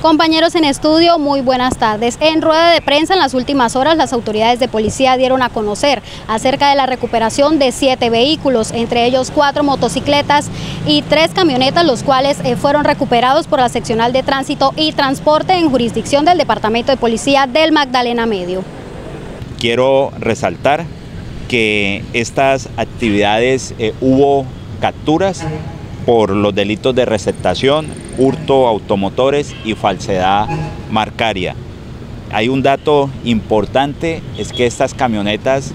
Compañeros en estudio, muy buenas tardes. En rueda de prensa en las últimas horas, las autoridades de policía dieron a conocer acerca de la recuperación de 7 vehículos, entre ellos 4 motocicletas y 3 camionetas, los cuales fueron recuperados por la Seccional de Tránsito y Transporte en jurisdicción del Departamento de Policía del Magdalena Medio. Quiero resaltar que estas actividades hubo capturas por los delitos de receptación, hurto automotores y falsedad marcaria. Hay un dato importante, es que estas camionetas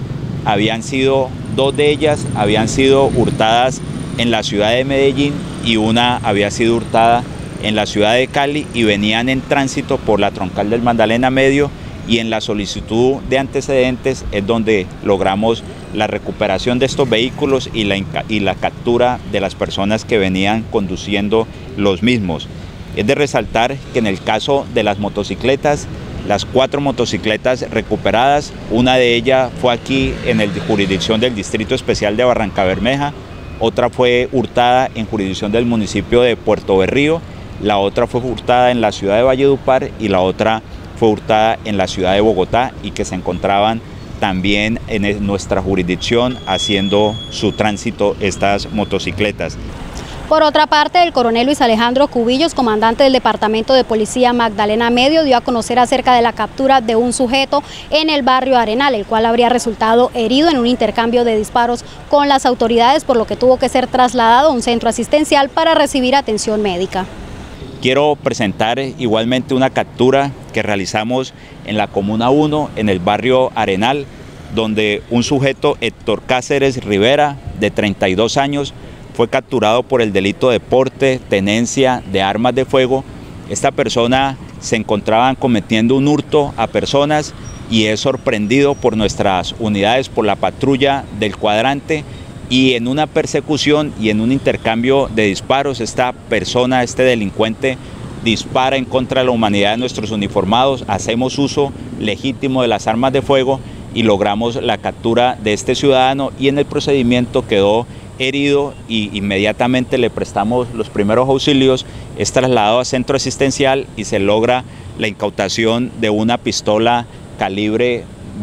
dos de ellas habían sido hurtadas en la ciudad de Medellín y una había sido hurtada en la ciudad de Cali y venían en tránsito por la troncal del Magdalena Medio, y en la solicitud de antecedentes es donde logramos la recuperación de estos vehículos y la captura de las personas que venían conduciendo los mismos. Es de resaltar que en el caso de las motocicletas, las 4 motocicletas recuperadas, una de ellas fue aquí en la jurisdicción del Distrito Especial de Barrancabermeja, otra fue hurtada en jurisdicción del municipio de Puerto Berrío, la otra fue hurtada en la ciudad de Valledupar y la otra fue hurtada en la ciudad de Bogotá, y que se encontraban también en nuestra jurisdicción haciendo su tránsito estas motocicletas. Por otra parte, el coronel Luis Alejandro Cubillos, comandante del Departamento de Policía Magdalena Medio, dio a conocer acerca de la captura de un sujeto en el barrio Arenal, el cual habría resultado herido en un intercambio de disparos con las autoridades, por lo que tuvo que ser trasladado a un centro asistencial para recibir atención médica. Quiero presentar igualmente una captura que realizamos en la Comuna 1, en el barrio Arenal, donde un sujeto, Héctor Cáceres Rivera, de 32 años, fue capturado por el delito de porte, tenencia de armas de fuego. Esta persona se encontraba cometiendo un hurto a personas y es sorprendido por nuestras unidades, por la patrulla del cuadrante, y en una persecución y en un intercambio de disparos, esta persona, este delincuente, dispara en contra de la humanidad de nuestros uniformados. Hacemos uso legítimo de las armas de fuego y logramos la captura de este ciudadano, y en el procedimiento quedó herido y inmediatamente le prestamos los primeros auxilios. Es trasladado a centro asistencial y se logra la incautación de una pistola calibre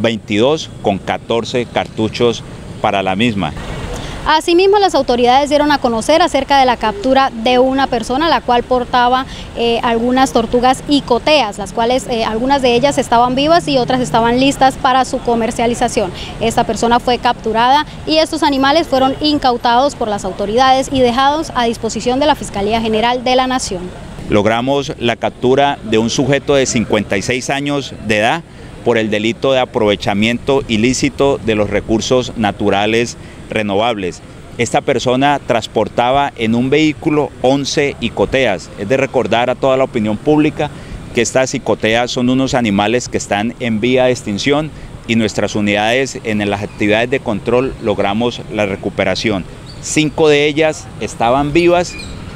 22 con 14 cartuchos para la misma. Asimismo, las autoridades dieron a conocer acerca de la captura de una persona, la cual portaba algunas tortugas icoteas, las cuales algunas de ellas estaban vivas y otras estaban listas para su comercialización. Esta persona fue capturada y estos animales fueron incautados por las autoridades y dejados a disposición de la Fiscalía General de la Nación. Logramos la captura de un sujeto de 56 años de edad por el delito de aprovechamiento ilícito de los recursos naturales renovables. Esta persona transportaba en un vehículo 11 icoteas. Es de recordar a toda la opinión pública que estas icoteas son unos animales que están en vía de extinción, y nuestras unidades en las actividades de control logramos la recuperación. 5 de ellas estaban vivas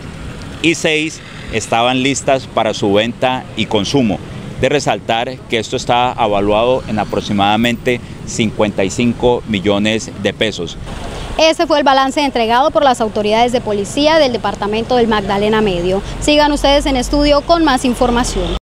y 6 estaban listas para su venta y consumo. De resaltar que esto está evaluado en aproximadamente 55 millones de pesos. Ese fue el balance entregado por las autoridades de policía del Departamento del Magdalena Medio. Sigan ustedes en estudio con más información.